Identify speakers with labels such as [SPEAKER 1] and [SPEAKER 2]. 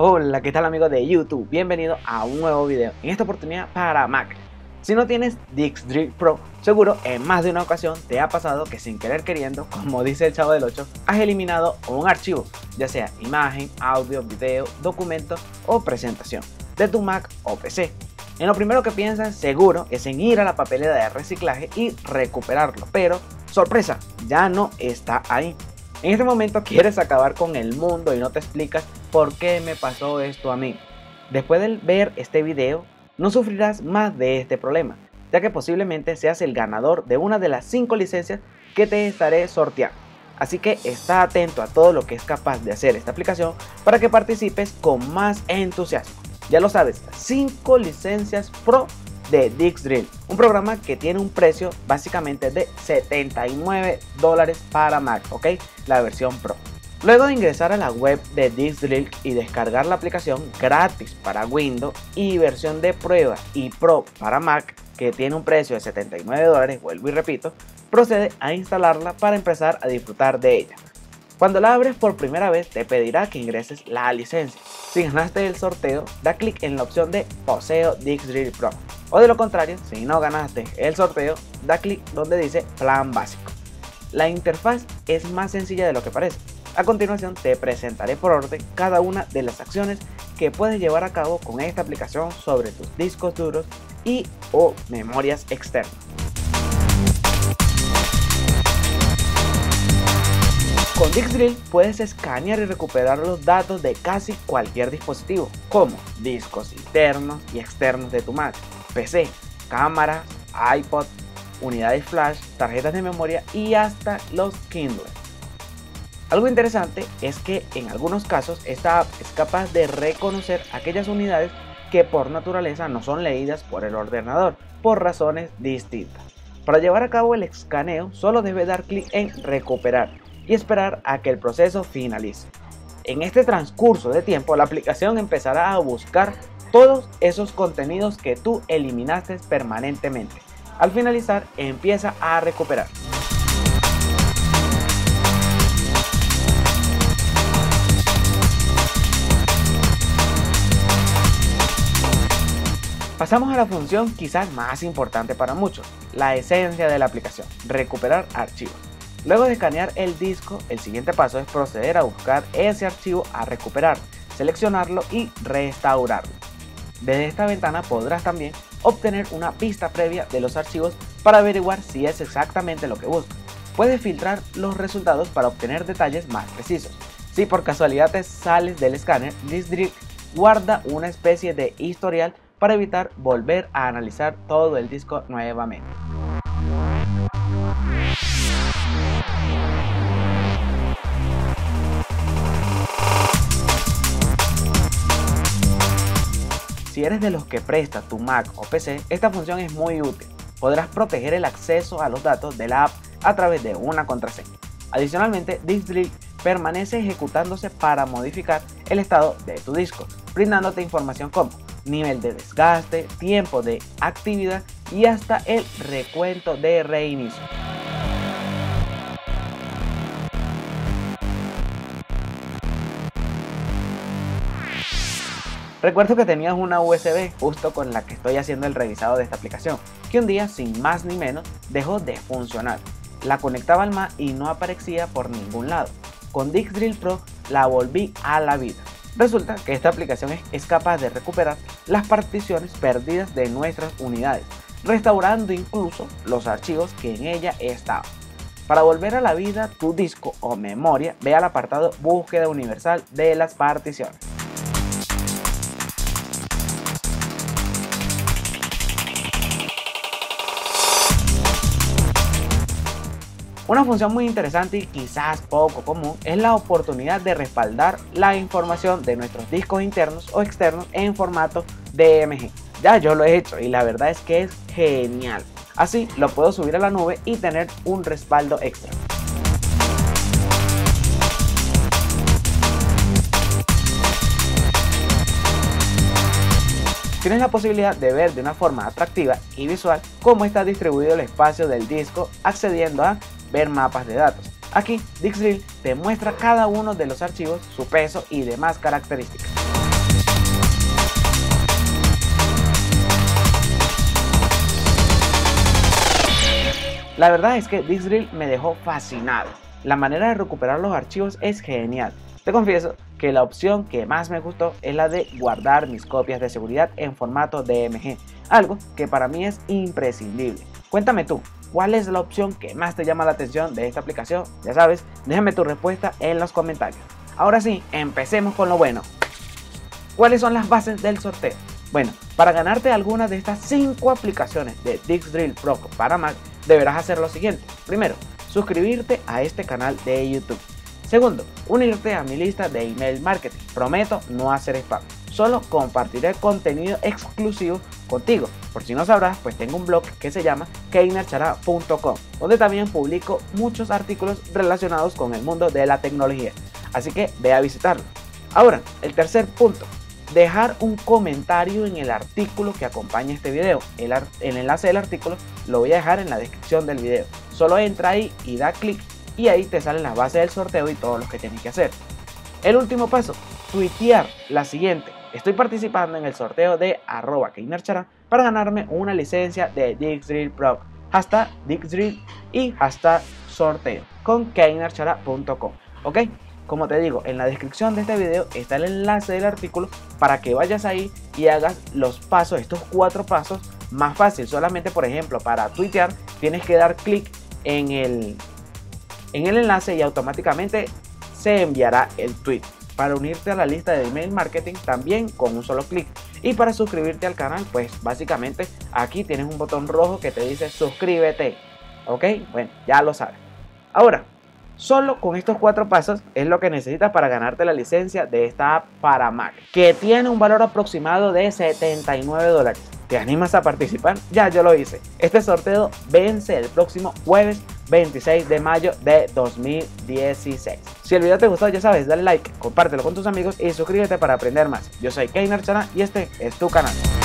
[SPEAKER 1] Hola, ¿qué tal amigos de YouTube? Bienvenido a un nuevo video, en esta oportunidad para Mac. Si no tienes DxDrill Pro, seguro en más de una ocasión te ha pasado que sin querer queriendo, como dice el Chavo del 8, has eliminado un archivo, ya sea imagen, audio, video, documento o presentación, de tu Mac o PC. En lo primero que piensas seguro es en ir a la papelera de reciclaje y recuperarlo, pero sorpresa, ya no está ahí. En este momento quieres acabar con el mundo y no te explicas por qué me pasó esto a mí. Después de ver este video, no sufrirás más de este problema, ya que posiblemente seas el ganador de una de las 5 licencias que te estaré sorteando. Así que está atento a todo lo que es capaz de hacer esta aplicación para que participes con más entusiasmo. Ya lo sabes, 5 licencias Pro de DxDrill, un programa que tiene un precio básicamente de $79 para Mac, ¿ok? La versión Pro. Luego de ingresar a la web de DxDrill y descargar la aplicación gratis para Windows y versión de prueba y Pro para Mac, que tiene un precio de $79, vuelvo y repito, procede a instalarla para empezar a disfrutar de ella. Cuando la abres por primera vez te pedirá que ingreses la licencia. Si ganaste el sorteo, da clic en la opción de Poseo DxDrill Pro. O de lo contrario, si no ganaste el sorteo, da clic donde dice Plan Básico. La interfaz es más sencilla de lo que parece. A continuación te presentaré por orden cada una de las acciones que puedes llevar a cabo con esta aplicación sobre tus discos duros y o memorias externas. Con DxDrill puedes escanear y recuperar los datos de casi cualquier dispositivo, como discos internos y externos de tu Mac, PC, cámaras, iPod, unidades flash, tarjetas de memoria y hasta los Kindle. Algo interesante es que en algunos casos esta app es capaz de reconocer aquellas unidades que por naturaleza no son leídas por el ordenador por razones distintas. Para llevar a cabo el escaneo solo debes dar clic en recuperar y esperar a que el proceso finalice. En este transcurso de tiempo la aplicación empezará a buscar todos esos contenidos que tú eliminaste permanentemente. Al finalizar empieza a recuperar. Pasamos a la función quizás más importante para muchos, la esencia de la aplicación, recuperar archivos. Luego de escanear el disco, el siguiente paso es proceder a buscar ese archivo a recuperar, seleccionarlo y restaurarlo. Desde esta ventana podrás también obtener una vista previa de los archivos para averiguar si es exactamente lo que buscas. Puedes filtrar los resultados para obtener detalles más precisos. Si por casualidad te sales del escáner, DxDrill guarda una especie de historial para evitar volver a analizar todo el disco nuevamente. Si eres de los que presta tu Mac o PC, esta función es muy útil. Podrás proteger el acceso a los datos de la app a través de una contraseña. Adicionalmente, DxDrill permanece ejecutándose para modificar el estado de tu disco, brindándote información como nivel de desgaste, tiempo de actividad y hasta el recuento de reinicio. Recuerdo que tenías una USB justo con la que estoy haciendo el revisado de esta aplicación, que un día sin más ni menos dejó de funcionar. La conectaba al Mac y no aparecía por ningún lado. Con DxDrill Pro la volví a la vida. Resulta que esta aplicación es capaz de recuperar las particiones perdidas de nuestras unidades, restaurando incluso los archivos que en ella estaban. Para volver a la vida tu disco o memoria, ve al apartado Búsqueda Universal de las particiones. Una función muy interesante y quizás poco común es la oportunidad de respaldar la información de nuestros discos internos o externos en formato DMG. Ya yo lo he hecho y la verdad es que es genial. Así lo puedo subir a la nube y tener un respaldo extra. Tienes la posibilidad de ver de una forma atractiva y visual cómo está distribuido el espacio del disco, accediendo a ver mapas de datos. Aquí DxDrill te muestra cada uno de los archivos, su peso y demás características. La verdad es que Dixdrill me dejó fascinado. La manera de recuperar los archivos es genial. Te confieso que la opción que más me gustó es la de guardar mis copias de seguridad en formato DMG, algo que para mí es imprescindible. Cuéntame tú, ¿cuál es la opción que más te llama la atención de esta aplicación? Ya sabes, déjame tu respuesta en los comentarios. Ahora sí, empecemos con lo bueno. ¿Cuáles son las bases del sorteo? Bueno, para ganarte alguna de estas 5 aplicaciones de Dixdrill Pro para Mac, deberás hacer lo siguiente. Primero, suscribirte a este canal de YouTube. Segundo, unirte a mi lista de email marketing. Prometo no hacer spam. Solo compartiré contenido exclusivo contigo. Por si no sabrás, pues tengo un blog que se llama keinerchara.com, donde también publico muchos artículos relacionados con el mundo de la tecnología. Así que ve a visitarlo. Ahora, el tercer punto. Dejar un comentario en el artículo que acompaña este video. El enlace del artículo lo voy a dejar en la descripción del video. Solo entra ahí y da clic y ahí te salen las bases del sorteo y todo lo que tienes que hacer. El último paso, tuitear la siguiente: estoy participando en el sorteo de @keinerchara para ganarme una licencia de Dixdrill Pro, hashtag Dixdrill y hashtag sorteo con keinerchara.com, ¿ok? Como te digo, en la descripción de este video está el enlace del artículo para que vayas ahí y hagas los pasos, estos 4 pasos más fácil. Solamente, por ejemplo, para tuitear tienes que dar clic en el enlace y automáticamente se enviará el tweet. Para unirte a la lista de email marketing también con un solo clic. Y para suscribirte al canal, pues básicamente aquí tienes un botón rojo que te dice suscríbete. ¿Ok? Bueno, ya lo sabes. Ahora, solo con estos 4 pasos es lo que necesitas para ganarte la licencia de esta app para Mac, que tiene un valor aproximado de $79. ¿Te animas a participar? Ya yo lo hice. Este sorteo vence el próximo jueves 26 de mayo de 2016. Si el video te gustó, ya sabes, dale like, compártelo con tus amigos y suscríbete para aprender más. Yo soy Keinerchara y este es tu canal.